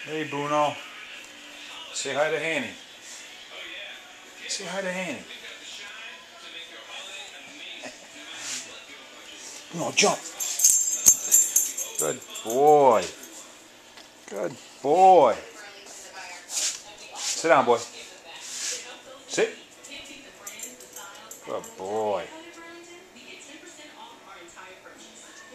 Hey, Bruno. Say hi to Hanny. Say hi to Hanny. Bruno, jump. Good boy. Good boy. Sit down, boy. Sit. Good boy.